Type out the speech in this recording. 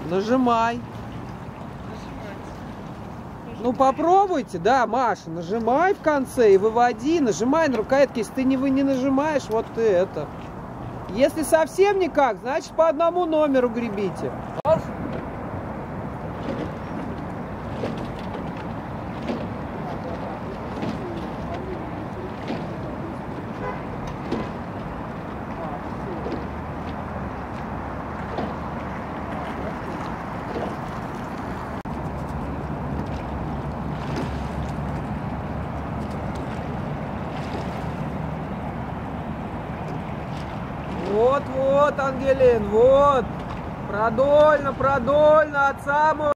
Нажимай. Ну попробуйте, да, Маша, нажимай в конце и выводи, нажимай на рукоятки. Если ты не нажимаешь, вот ты это. Если совсем никак, значит по одному номеру гребите. Вот, Ангелин, вот. Продольно, от самого...